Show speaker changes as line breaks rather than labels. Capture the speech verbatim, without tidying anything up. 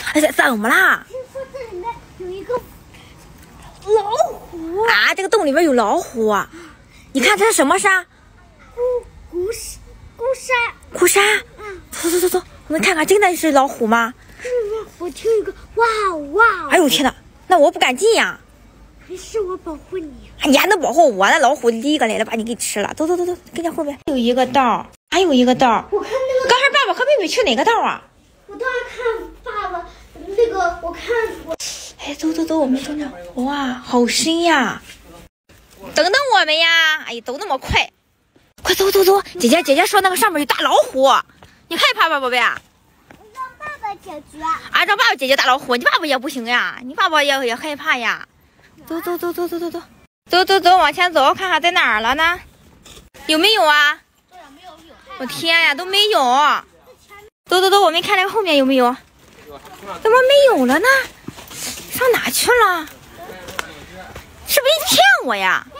哎，怎么啦？
听说这里面有一个老虎
啊！这个洞里面有老虎啊！你看这是什么山？
孤孤孤山。
孤山。嗯。走走走走，我们看看，真的是老虎吗？
嗯，我听一个哇哇。
哎呦天哪！那我不敢进呀。
没事，我保护你。
你还能保护我？那老虎第一个来了，把你给吃了。走走走走，跟着后边。有一个道，还有一个道。
我看那个。
刚才爸爸和妹妹去哪个道啊？
我当时看爸爸那个，我看我。
哎，走走走，我们跟着。哇，好深呀！等等我们呀！哎呀，走那么快，快走走走！姐姐姐姐说那个上面有大老虎，你害怕吧，宝贝啊？
让爸爸解决。
啊，让爸爸解决大老虎，你爸爸也不行呀，你爸爸也也害怕呀。走走走走走走走，走走走，往前走，看看在哪儿了呢？有没有啊？我天呀，都没有。走走走，我们看看后面有没有？怎么没有了呢？上哪去了？是不是你骗我呀？